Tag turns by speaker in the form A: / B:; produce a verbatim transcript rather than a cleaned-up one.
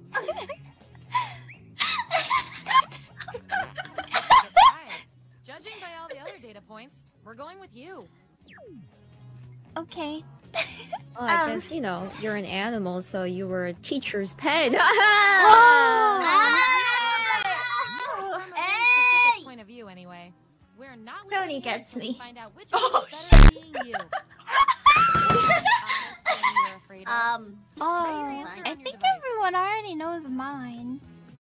A: Judging by all the other data points, we're going with you.
B: Okay.
C: Well, I
B: Um,
C: guess, you know, you're an animal, so you were a teacher's pet.
A: From a very specific point of view, anyway. We're not leaving
B: Kronii
A: here
B: gets
A: until we
B: me.
A: find out which
D: Oh,
A: one is better